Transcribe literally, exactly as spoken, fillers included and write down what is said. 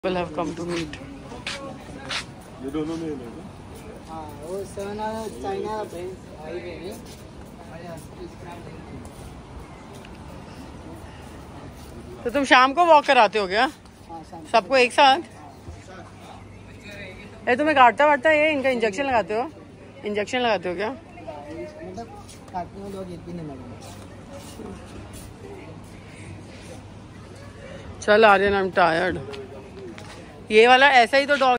People have come to meet. ये दोनों में है हाँ वो चाइना चाइना हाईवे में। तो तुम शाम को वॉक कराते हो क्या? हाँ शाम सबको एक साथ? ये तुम्हें काटता वाटता है ये? इनका इंजेक्शन लगाते हो? इंजेक्शन लगाते हो क्या? मतलब काटने में लोग एक भी नहीं लगेंगे। चल आर्यन, आई एम टायर्ड। ये वाला ऐसा ही तो डॉग